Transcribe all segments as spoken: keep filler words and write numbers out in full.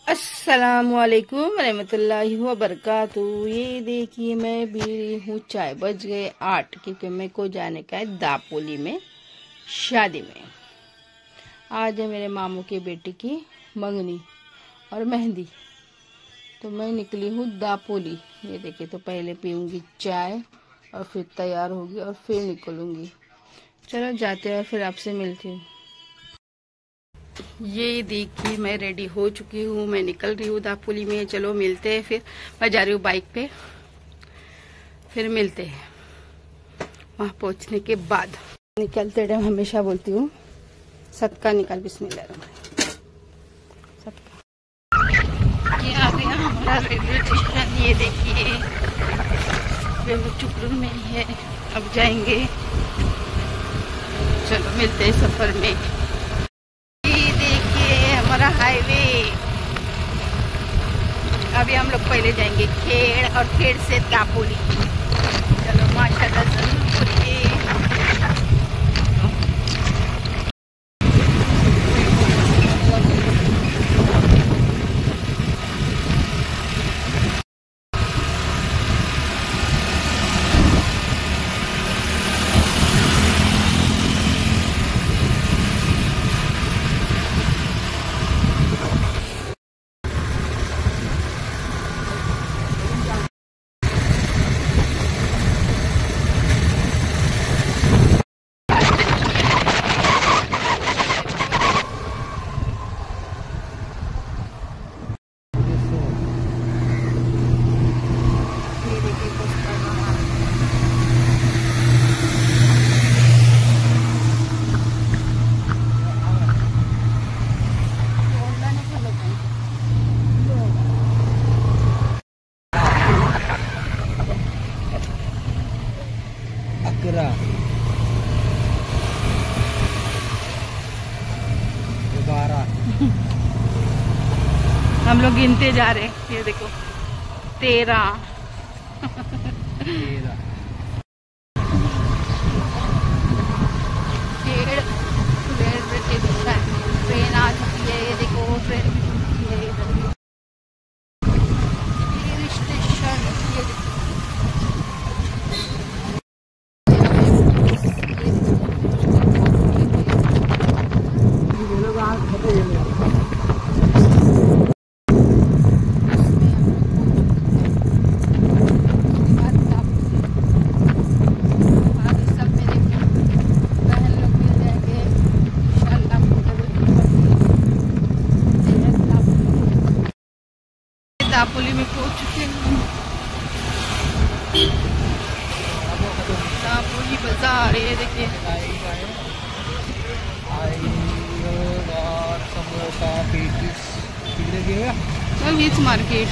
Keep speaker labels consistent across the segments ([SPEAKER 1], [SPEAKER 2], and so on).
[SPEAKER 1] अस्सलामुअलैकुम रहमतुल्लाहि व बरकातुहू। ये देखिए मैं पी रही हूँ चाय। बज गए आठ क्योंकि मेरे को जाने का है दापोली में शादी में। आज है मेरे मामू की बेटी की मंगनी और मेहंदी, तो मैं निकली हूँ दापोली। ये देखिए, तो पहले पीऊँगी चाय और फिर तैयार होगी और फिर निकलूँगी। चलो जाते हैं और फिर आपसे मिलती हूँ। ये देखिए मैं रेडी हो चुकी हूँ, मैं निकल रही हूँ दापोली में। चलो मिलते हैं फिर। मैं जा रही हूँ बाइक पे, फिर मिलते हैं वहाँ पहुँचने के बाद। निकलते टाइम हमेशा बोलती हूँ सदका निकाल, बिस्मिल्लाह। सदका ये आ गया हमारा रेलवे स्टेशन। ये देखिए रेलवे चुकरुन में ही है। अब जाएंगे, चलो मिलते हैं सफर में। हमारा हाईवे। अभी हम लोग पहले जाएंगे खेड़ और खेड़ से दापोली। चलो माशाल्लाह जरूर बोलिए। हम लोग गिनते जा रहे हैं। ये देखो तेरह तेरह ट्रेन आ चुकी है। ये देखो ट्रेन भी चुकी है इधर स्टेशन। दापोली में पहुंच चुके हैं। दापोली बाजार, ये देखिए
[SPEAKER 2] समोसा
[SPEAKER 1] बीच मार्केट।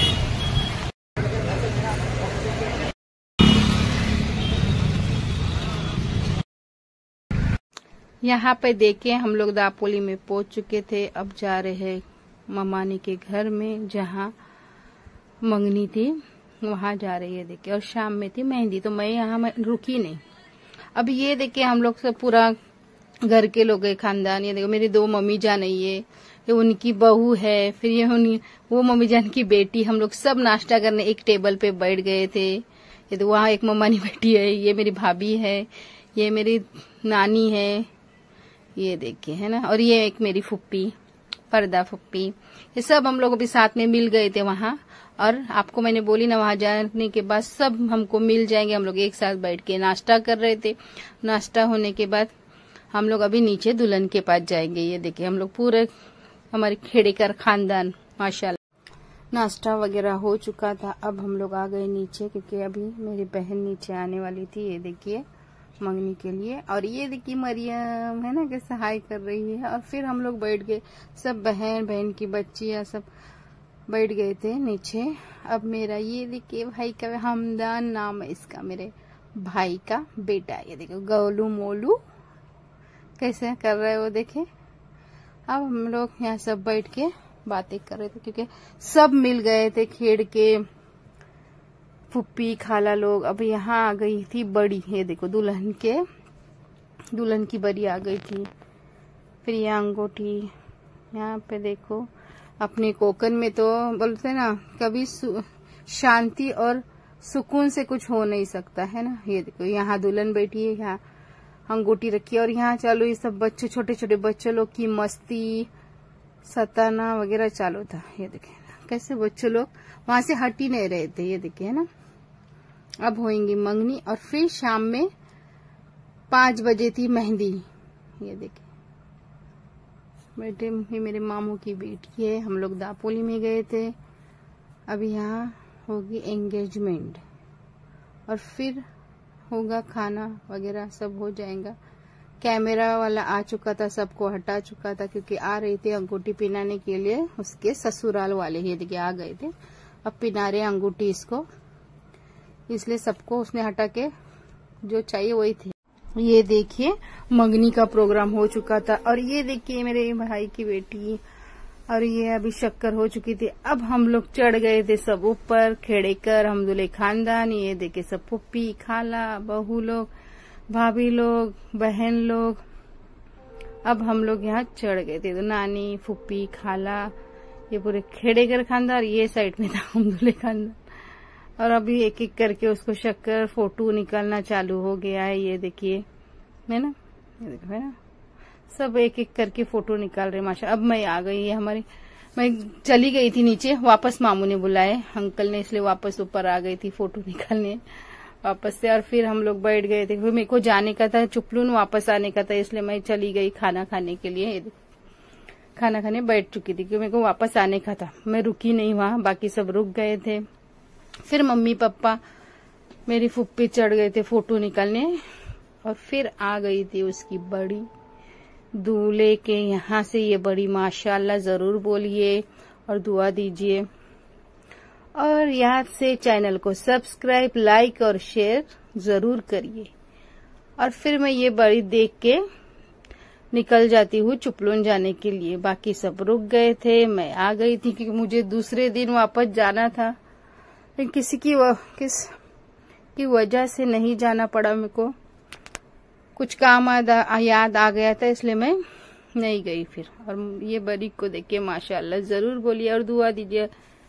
[SPEAKER 1] यहाँ पे देखे हम लोग दापोली में पहुंच चुके थे। अब जा रहे हैं ममानी के घर में, जहाँ मंगनी थी वहां जा रही है। देखिए, और शाम में थी मेहंदी, तो मैं यहाँ रुकी नहीं। अब ये देखिए हम लोग सब पूरा घर के लोग है, खानदान। ये देखो मेरी दो मम्मी जान है, ये ये उनकी बहू है, फिर ये उन, वो मम्मी जान की बेटी। हम लोग सब नाश्ता करने एक टेबल पे बैठ गए थे। ये तो वहाँ एक मम्मानी बैठी है, ये मेरी भाभी है, ये मेरी नानी है, ये देखिए है ना। और ये एक मेरी फुप्पी, पर्दा फुप्पी। ये सब हम लोग अभी साथ में मिल गए थे वहां। और आपको मैंने बोली ना, वहां जाने के बाद सब हमको मिल जाएंगे। हम लोग एक साथ बैठ के नाश्ता कर रहे थे। नाश्ता होने के बाद हम लोग अभी नीचे दुल्हन के पास जाएंगे। ये देखिए हम लोग पूरे हमारे खेड़ेकर खानदान माशाल्लाह। नाश्ता वगैरह हो चुका था। अब हम लोग आ गए नीचे, क्योंकि अभी मेरी बहन नीचे आने वाली थी। ये देखिए मंगनी के लिए। और ये देखिए मरियम है ना, कि सहाय कर रही है। और फिर हम लोग बैठ गए, सब बहन बहन की बच्चियां सब बैठ गए थे नीचे। अब मेरा ये देखिए भाई का, हमदान नाम है इसका, मेरे भाई का बेटा। ये देखो गोलू मोलू कैसे कर रहे हो, देखे। अब हम लोग यहाँ सब बैठ के बातें कर रहे थे, क्योंकि सब मिल गए थे खेड़ के फुप्पी खाला लोग। अब यहाँ आ गई थी बड़ी, ये देखो दुल्हन के दुल्हन की बड़ी आ गई थी। फिर ये अंगूठी यहाँ पे देखो अपने कोकन में तो बोलते ना कभी शांति और सुकून से कुछ हो नहीं सकता है ना। ये देखो यहाँ दुल्हन बैठी है, यहाँ अंगूठी रखी है और यहाँ चालू ये सब बच्चे, छोटे छोटे बच्चों लोग की मस्ती सताना वगैरह चालू था। ये देखे कैसे बच्चों लोग वहां से हट ही नहीं रहे थे। ये देखे है ना। अब होएंगी मंगनी और फिर शाम में पांच बजे थी मेहंदी। ये देखे बेटे, ये मेरे मामू की बेटी है, हम लोग दापोली में गए थे। अब यहाँ होगी एंगेजमेंट और फिर होगा खाना वगैरह सब हो जाएगा। कैमरा वाला आ चुका था, सबको हटा चुका था क्योंकि आ रहे थे अंगूठी पहनाने के लिए उसके ससुराल वाले। ये देखिए आ गए थे, अब पहना रहे अंगूठी इसको, इसलिए सबको उसने हटा के जो चाहिए वही थे। ये देखिए मंगनी का प्रोग्राम हो चुका था और ये देखिए मेरे भाई की बेटी और ये अभी शक्कर हो चुकी थी। अब हम लोग चढ़ गए थे सब ऊपर, खेड़ेकर हम दूल्हे खानदान। ये देखे सब पुप्पी, खाला, बहू लोग, भाभी लोग, बहन लोग। अब हम लोग यहाँ चढ़ गए थे तो नानी, फुप्पी, खाला, ये पूरे खेड़ेकर खानदान, ये साइड में था हम दूल्हे खानदान। और अभी एक एक करके उसको शक्कर फोटो निकालना चालू हो गया है। ये देखिए है ना, ये देखो है ना, सब एक एक करके फोटो निकाल रहे माशा। अब मैं आ गई है हमारी, मैं चली गई थी नीचे, वापस मामू ने बुलाए अंकल ने, इसलिए वापस ऊपर आ गई थी फोटो निकालने वापस से। और फिर हम लोग बैठ गए थे, फिर मेरे को जाने का था चुपलून, वापस आने का था, इसलिए मैं चली गई खाना खाने के लिए। खाना खाने बैठ चुकी थी क्योंकि मेरे को वापस आने का था, मैं रुकी नहीं वहां, बाकी सब रुक गए थे। फिर मम्मी पापा मेरी फुप्पी चढ़ गए थे फोटो निकालने और फिर आ गई थी उसकी बड़ी दूल्हे के यहाँ से। ये बड़ी माशाल्लाह जरूर बोलिए और दुआ दीजिए और याद से चैनल को सब्सक्राइब, लाइक और शेयर जरूर करिए। और फिर मैं ये बड़ी देख के निकल जाती हूँ चुपलून जाने के लिए। बाकी सब रुक गए थे, मैं आ गई थी क्योंकि मुझे दूसरे दिन वापस जाना था, लेकिन किसी की व, किस की वजह से नहीं जाना पड़ा। मेरे को कुछ काम याद आ गया था इसलिए मैं नहीं गई फिर। और ये बड़ी को देख के माशाल्लाह जरूर बोलिए और दुआ दीजिए।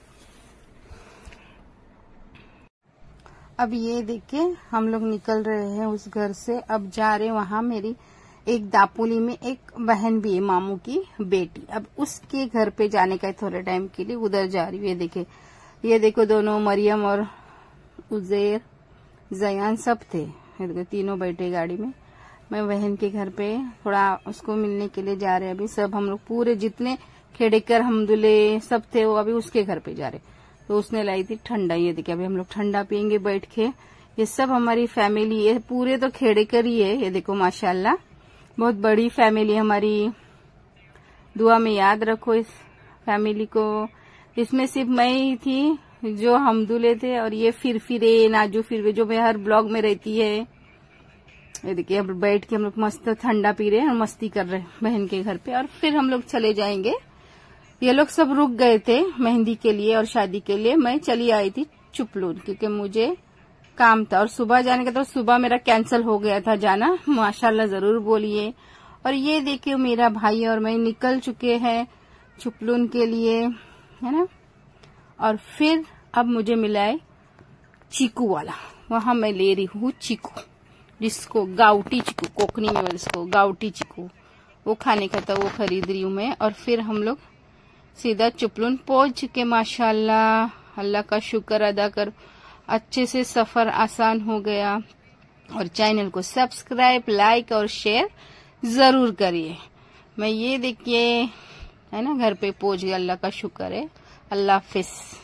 [SPEAKER 1] अब ये देखिए हम लोग निकल रहे हैं उस घर से, अब जा रहे वहां मेरी एक दापोली में एक बहन भी है, मामू की बेटी। अब उसके घर पे जाने का थोड़े टाइम के लिए उधर जा रही हूँ। ये देखे, ये देखो दोनों मरियम और उजैर, जयान सब थे, ये देखो तीनों बैठे गाड़ी में। मैं बहन के घर पे थोड़ा उसको मिलने के लिए जा रहे हैं। अभी सब हम लोग पूरे जितने खेड़ेकर हम दूल्हे सब थे वो अभी उसके घर पे जा रहे। तो उसने लाई थी ठंडा, ये देखिए अभी हम लोग ठंडा पियेंगे बैठ के। ये सब हमारी फैमिली है, पूरे तो खेड़ेकर ही है। ये देखो माशाल्लाह बहुत बड़ी फैमिली हमारी, दुआ में याद रखो इस फैमिली को। इसमें सिर्फ मैं ही थी जो हम दूल्हे थे और ये फिर फिरे नाजू फिर जो मैं हर ब्लॉग में रहती है। ये देखिए अब बैठ के हम लोग मस्त ठंडा पी रहे हैं और मस्ती कर रहे हैं बहन के घर पे। और फिर हम लोग चले जाएंगे। ये लोग सब रुक गए थे मेहंदी के लिए और शादी के लिए, मैं चली आई थी चुपलून क्योंकि मुझे काम था और सुबह जाने का, तो सुबह मेरा कैंसिल हो गया था जाना। माशाल्लाह जरूर बोलिए। और ये देखिए मेरा भाई और मैं निकल चुके हैं चुपलून के लिए, है ना। और फिर अब मुझे मिला है चीकू वाला, वहां मैं ले रही हूँ चीकू, जिसको गाउटी चीकू, कोकनी में जिसको गाउटी चीकू, वो खाने का था, वो खरीद रही हूँ मैं। और फिर हम लोग सीधा चुपलून पहुंच चुके। माशाल्लाह अल्लाह का शुक्र अदा कर, अच्छे से सफर आसान हो गया। और चैनल को सब्सक्राइब, लाइक और शेयर जरूर करिए। मैं ये देखिए है ना घर पे पहुंच गया, अल्लाह का शुक्र है। अल्लाह हाफिज।